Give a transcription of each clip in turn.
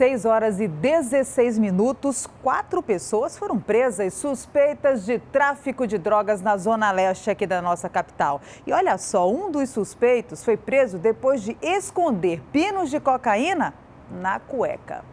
6 horas e 16 minutos, 4 pessoas foram presas suspeitas de tráfico de drogas na zona leste aqui da nossa capital. E olha só, um dos suspeitos foi preso depois de esconder pinos de cocaína na cueca.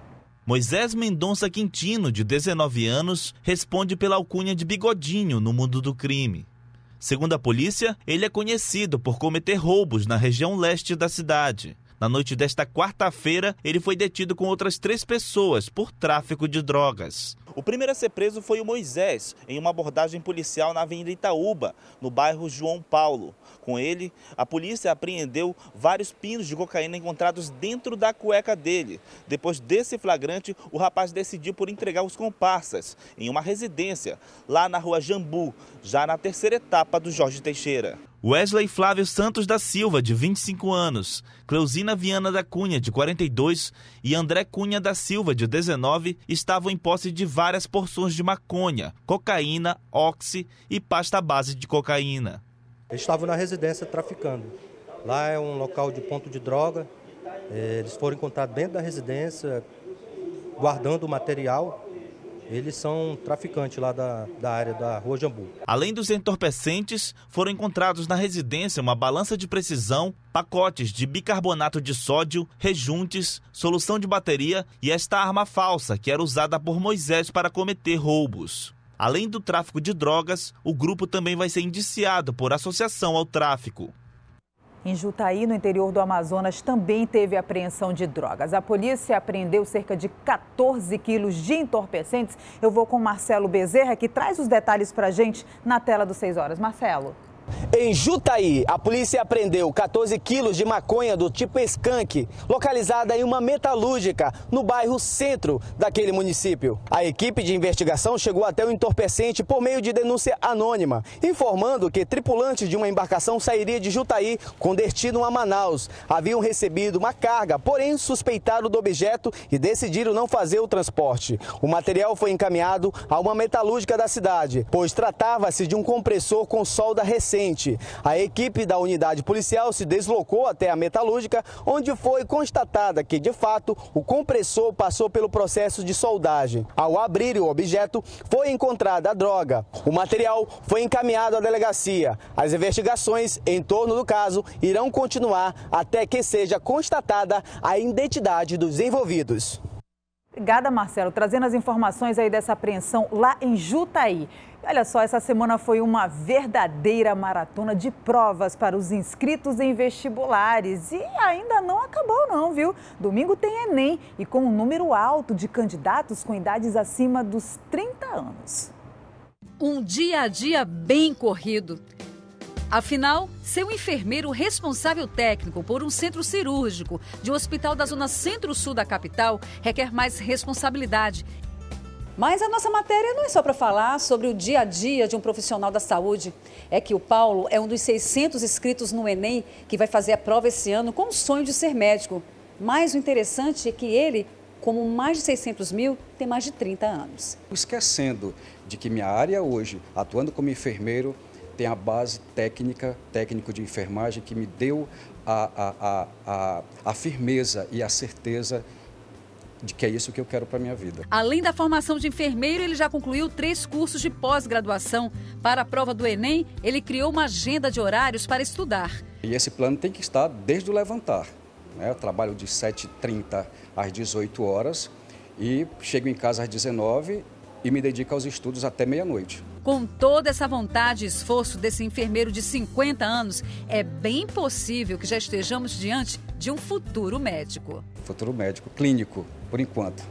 Moisés Mendonça Quintino, de 19 anos, responde pela alcunha de Bigodinho no mundo do crime. Segundo a polícia, ele é conhecido por cometer roubos na região leste da cidade. Na noite desta quarta-feira, ele foi detido com outras 3 pessoas por tráfico de drogas. O primeiro a ser preso foi o Moisés, em uma abordagem policial na Avenida Itaúba, no bairro João Paulo. Com ele, a polícia apreendeu vários pinos de cocaína encontrados dentro da cueca dele. Depois desse flagrante, o rapaz decidiu por entregar os comparsas em uma residência, lá na rua Jambu, já na terceira etapa do Jorge Teixeira. Wesley Flávio Santos da Silva, de 25 anos, Cleusina Viana da Cunha, de 42, e André Cunha da Silva, de 19, estavam em posse de várias porções de maconha, cocaína, oxi e pasta base de cocaína. Eles estavam na residência traficando. Lá é um local de ponto de droga. Eles foram encontrados dentro da residência, guardando o material. Eles são traficantes lá da área da Rua Jambu. Além dos entorpecentes, foram encontrados na residência uma balança de precisão, pacotes de bicarbonato de sódio, rejuntes, solução de bateria e esta arma falsa que era usada por Moisés para cometer roubos. Além do tráfico de drogas, o grupo também vai ser indiciado por associação ao tráfico. Em Jutaí, no interior do Amazonas, também teve apreensão de drogas. A polícia apreendeu cerca de 14 quilos de entorpecentes. Eu vou com Marcelo Bezerra, que traz os detalhes para a gente na tela do 6 horas. Marcelo. Em Jutaí, a polícia apreendeu 14 quilos de maconha do tipo skunk, localizada em uma metalúrgica no bairro Centro daquele município. A equipe de investigação chegou até o entorpecente por meio de denúncia anônima, informando que tripulantes de uma embarcação sairia de Jutaí com destino a Manaus. Haviam recebido uma carga, porém suspeitaram do objeto e decidiram não fazer o transporte. O material foi encaminhado a uma metalúrgica da cidade, pois tratava-se de um compressor com solda recente. A equipe da unidade policial se deslocou até a metalúrgica, onde foi constatada que, de fato, o compressor passou pelo processo de soldagem. Ao abrir o objeto, foi encontrada a droga. O material foi encaminhado à delegacia. As investigações em torno do caso irão continuar até que seja constatada a identidade dos envolvidos. Obrigada, Marcelo, trazendo as informações aí dessa apreensão lá em Jutaí. Olha só, essa semana foi uma verdadeira maratona de provas para os inscritos em vestibulares. E ainda não acabou não, viu? Domingo tem Enem e com um número alto de candidatos com idades acima dos 30 anos. Um dia a dia bem corrido. Afinal, ser um enfermeiro responsável técnico por um centro cirúrgico de um hospital da zona centro-sul da capital requer mais responsabilidade. Mas a nossa matéria não é só para falar sobre o dia a dia de um profissional da saúde. É que o Paulo é um dos 600 inscritos no Enem que vai fazer a prova esse ano com o sonho de ser médico. Mas o interessante é que ele, como mais de 600 mil, tem mais de 30 anos. Esquecendo de que minha área hoje, atuando como enfermeiro, tem a base técnico de enfermagem que me deu a firmeza e a certeza de que é isso que eu quero para a minha vida. Além da formação de enfermeiro, ele já concluiu 3 cursos de pós-graduação. Para a prova do Enem, ele criou uma agenda de horários para estudar. E esse plano tem que estar desde o levantar. Eu trabalho de 7h30 às 18 horas e chego em casa às 19h e me dedico aos estudos até meia-noite. Com toda essa vontade e esforço desse enfermeiro de 50 anos, é bem possível que já estejamos diante de um futuro médico. Futuro médico clínico, por enquanto.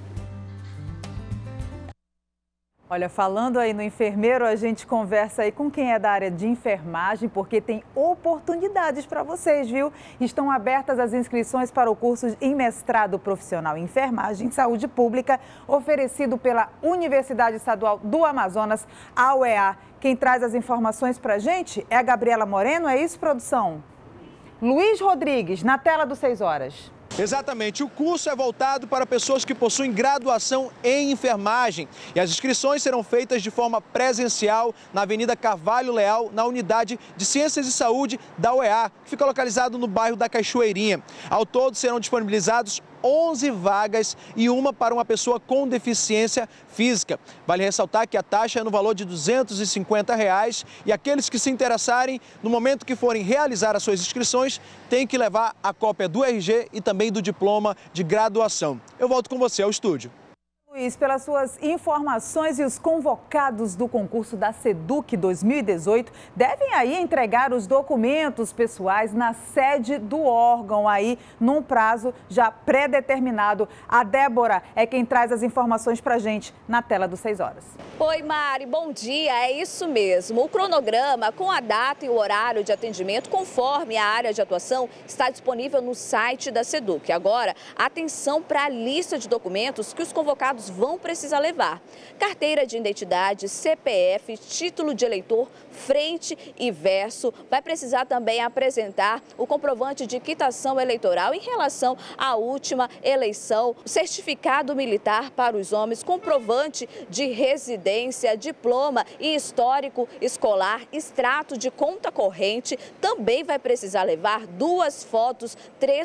Olha, falando aí no enfermeiro, a gente conversa aí com quem é da área de enfermagem, porque tem oportunidades para vocês, viu? Estão abertas as inscrições para o curso em mestrado profissional em enfermagem e saúde pública, oferecido pela Universidade Estadual do Amazonas, a UEA. Quem traz as informações para a gente é a Gabriela Moreno, é isso, produção? Luiz Rodrigues, na tela do 6 horas. Exatamente, o curso é voltado para pessoas que possuem graduação em enfermagem e as inscrições serão feitas de forma presencial na Avenida Carvalho Leal, na Unidade de Ciências e Saúde da UEA, que fica localizado no bairro da Cachoeirinha. Ao todo serão disponibilizados 11 vagas e uma para uma pessoa com deficiência física. Vale ressaltar que a taxa é no valor de R$ 250 e aqueles que se interessarem, no momento que forem realizar as suas inscrições, têm que levar a cópia do RG e também do diploma de graduação. Eu volto com você ao estúdio. Luiz, pelas suas informações, e os convocados do concurso da SEDUC 2018 devem aí entregar os documentos pessoais na sede do órgão aí num prazo já pré-determinado. A Débora é quem traz as informações pra gente na tela do 6 horas. Oi, Mari, bom dia. É isso mesmo. O cronograma com a data e o horário de atendimento conforme a área de atuação está disponível no site da SEDUC. Agora, atenção para a lista de documentos que os convocados vão precisar levar: carteira de identidade, CPF, título de eleitor, frente e verso. Vai precisar também apresentar o comprovante de quitação eleitoral em relação à última eleição, certificado militar para os homens, comprovante de residência, diploma e histórico escolar, extrato de conta corrente. Também vai precisar levar 2 fotos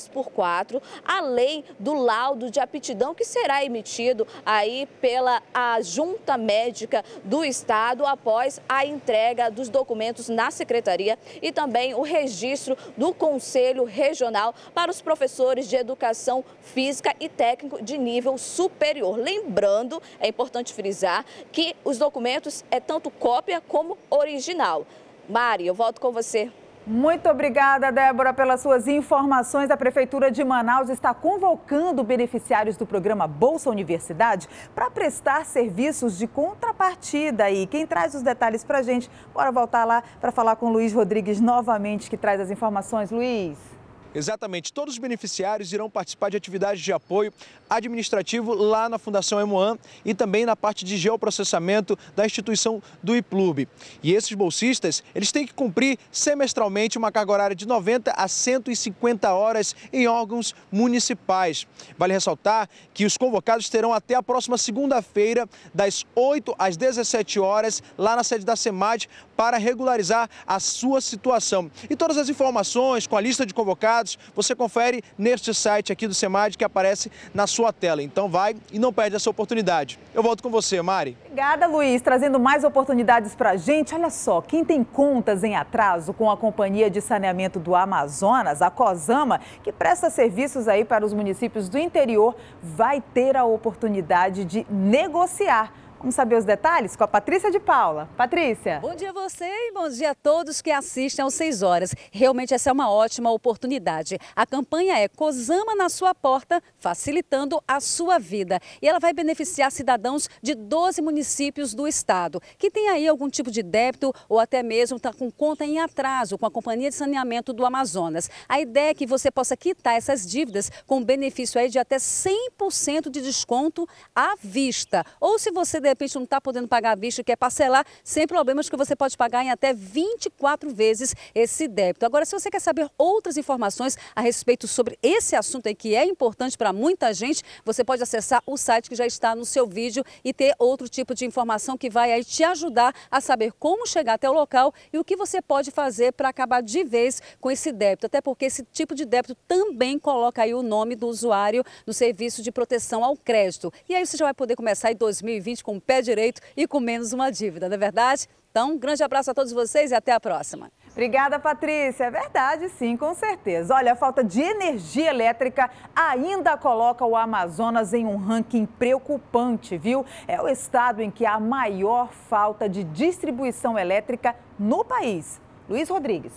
3x4, além do laudo de aptidão que será emitido aí pela Junta Médica do Estado após a entrega dos documentos na Secretaria, e também o registro do Conselho Regional para os professores de Educação Física e técnico de nível superior. Lembrando, é importante frisar que os documentos é tanto cópia como original. Mari, eu volto com você. Muito obrigada, Débora, pelas suas informações. A Prefeitura de Manaus está convocando beneficiários do programa Bolsa Universidade para prestar serviços de contrapartida. E quem traz os detalhes para a gente, bora voltar lá para falar com o Luiz Rodrigues novamente, que traz as informações. Luiz. Exatamente, todos os beneficiários irão participar de atividades de apoio administrativo lá na Fundação Emoan e também na parte de geoprocessamento da instituição do IPLUB. E esses bolsistas, eles têm que cumprir semestralmente uma carga horária de 90 a 150 horas em órgãos municipais. Vale ressaltar que os convocados terão até a próxima segunda-feira, das 8 às 17 horas, lá na sede da SEMAD, para regularizar a sua situação. E todas as informações com a lista de convocados, você confere neste site aqui do SEMAD que aparece na sua tela. Então vai e não perde essa oportunidade. Eu volto com você, Mari. Obrigada, Luiz, trazendo mais oportunidades para a gente. Olha só, quem tem contas em atraso com a Companhia de Saneamento do Amazonas, a COSAMA, que presta serviços aí para os municípios do interior, vai ter a oportunidade de negociar. Vamos saber os detalhes com a Patrícia de Paula. Patrícia. Bom dia a você e bom dia a todos que assistem aos 6 horas. Realmente essa é uma ótima oportunidade. A campanha é COSAMA na sua porta, facilitando a sua vida. E ela vai beneficiar cidadãos de 12 municípios do estado, que tem aí algum tipo de débito ou até mesmo está com conta em atraso com a Companhia de Saneamento do Amazonas. A ideia é que você possa quitar essas dívidas com benefício aí de até 100% de desconto à vista. Ou se você de repente não está podendo pagar à vista e quer parcelar, sem problemas, que você pode pagar em até 24 vezes esse débito. Agora, se você quer saber outras informações a respeito sobre esse assunto aí, que é importante para muita gente, você pode acessar o site que já está no seu vídeo e ter outro tipo de informação que vai aí te ajudar a saber como chegar até o local e o que você pode fazer para acabar de vez com esse débito. Até porque esse tipo de débito também coloca aí o nome do usuário no serviço de proteção ao crédito. E aí você já vai poder começar em 2020 com o pé direito e com menos uma dívida, não é verdade? Então, um grande abraço a todos vocês e até a próxima. Obrigada, Patrícia. É verdade, sim, com certeza. Olha, a falta de energia elétrica ainda coloca o Amazonas em um ranking preocupante, viu? É o estado em que há a maior falta de distribuição elétrica no país. Luiz Rodrigues.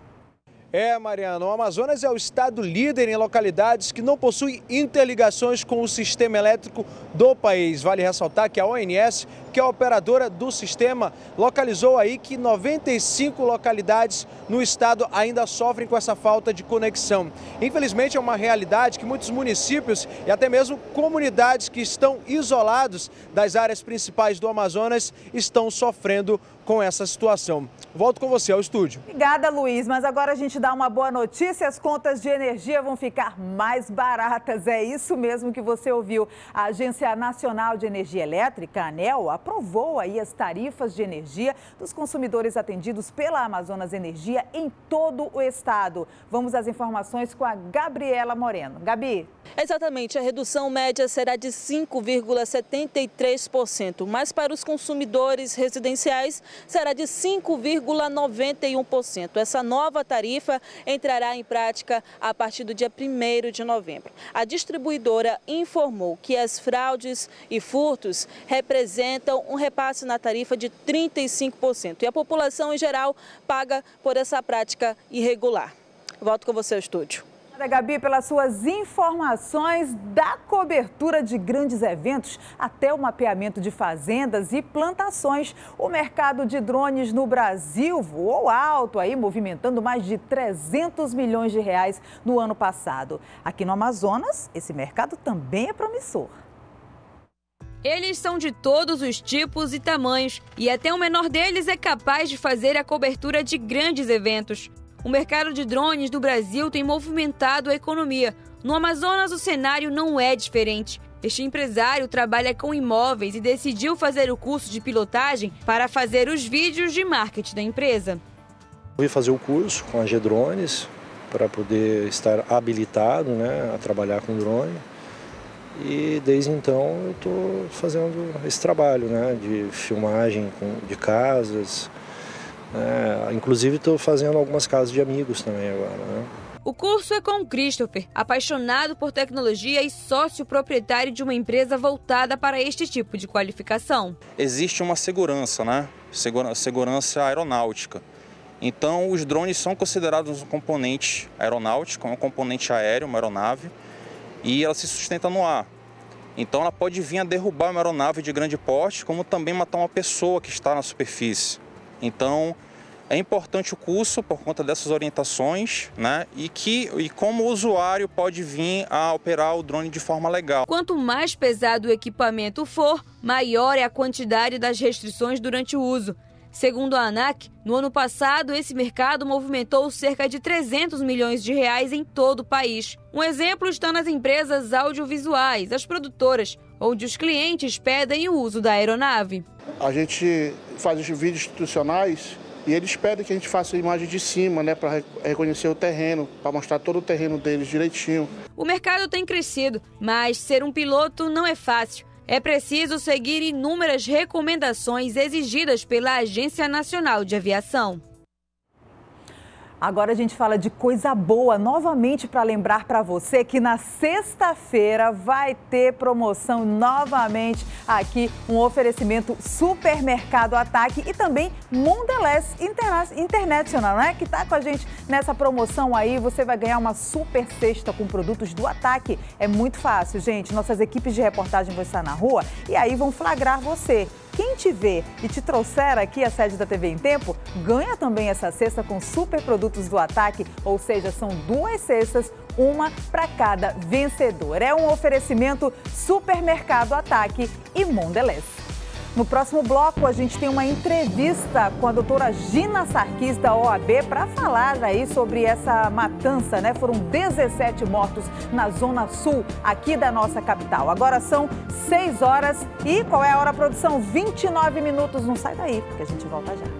Mariana, o Amazonas é o estado líder em localidades que não possuem interligações com o sistema elétrico do país. Vale ressaltar que a ONS, que é a operadora do sistema, localizou aí que 95 localidades no estado ainda sofrem com essa falta de conexão. Infelizmente, é uma realidade que muitos municípios e até mesmo comunidades que estão isolados das áreas principais do Amazonas estão sofrendo com essa situação. Volto com você ao estúdio. Obrigada, Luiz. Mas agora a gente dá uma boa notícia. As contas de energia vão ficar mais baratas. É isso mesmo que você ouviu. A Agência Nacional de Energia Elétrica, a ANEEL, aprovou aí as tarifas de energia dos consumidores atendidos pela Amazonas Energia em todo o estado. Vamos às informações com a Gabriela Moreno. Gabi. Exatamente, a redução média será de 5,73%, mas para os consumidores residenciais será de 5,91%. Essa nova tarifa entrará em prática a partir do dia 1º de novembro. A distribuidora informou que as fraudes e furtos representam um repasse na tarifa de 35% e a população em geral paga por essa prática irregular. Volto com você ao estúdio. Obrigada, Gabi, pelas suas informações da cobertura de grandes eventos até o mapeamento de fazendas e plantações. O mercado de drones no Brasil voou alto, aí movimentando mais de 300 milhões de reais no ano passado. Aqui no Amazonas, esse mercado também é promissor. Eles são de todos os tipos e tamanhos e até o menor deles é capaz de fazer a cobertura de grandes eventos. O mercado de drones do Brasil tem movimentado a economia. No Amazonas, o cenário não é diferente. Este empresário trabalha com imóveis e decidiu fazer o curso de pilotagem para fazer os vídeos de marketing da empresa. Fui fazer o curso com a G-Drones para poder estar habilitado, a trabalhar com drone. E desde então eu estou fazendo esse trabalho, de filmagem de casas. Inclusive estou fazendo algumas casas de amigos também agora. O curso é com o Christopher, apaixonado por tecnologia e sócio proprietário de uma empresa voltada para este tipo de qualificação. Existe uma segurança, segurança aeronáutica. Então os drones são considerados um componente aeronáutico, um componente aéreo, uma aeronave, e ela se sustenta no ar. Então ela pode vir a derrubar uma aeronave de grande porte, como também matar uma pessoa que está na superfície. Então, é importante o curso por conta dessas orientações, e como o usuário pode vir a operar o drone de forma legal. Quanto mais pesado o equipamento for, maior é a quantidade das restrições durante o uso. Segundo a ANAC, no ano passado, esse mercado movimentou cerca de 300 milhões de reais em todo o país. Um exemplo está nas empresas audiovisuais, as produtoras, onde os clientes pedem o uso da aeronave. A gente faz os vídeos institucionais e eles pedem que a gente faça a imagem de cima, para reconhecer o terreno, para mostrar todo o terreno deles direitinho. O mercado tem crescido, mas ser um piloto não é fácil. É preciso seguir inúmeras recomendações exigidas pela Agência Nacional de Aviação. Agora a gente fala de coisa boa, novamente para lembrar para você que na sexta-feira vai ter promoção novamente aqui, um oferecimento Supermercado Ataque e também Mondelez International, que está com a gente nessa promoção aí. Você vai ganhar uma super cesta com produtos do Ataque. É muito fácil, gente. Nossas equipes de reportagem vão estar na rua e aí vão flagrar você. Quem te vê e te trouxer aqui à sede da TV em Tempo, ganha também essa cesta com super produtos do Ataque, ou seja, são 2 cestas, uma para cada vencedor. É um oferecimento Supermercado Ataque e Mondelez. No próximo bloco, a gente tem uma entrevista com a doutora Gina Sarkis, da OAB, para falar aí sobre essa matança, Foram 17 mortos na Zona Sul, aqui da nossa capital. Agora são 6 horas e qual é a hora, produção? 29 minutos. Não sai daí, porque a gente volta já.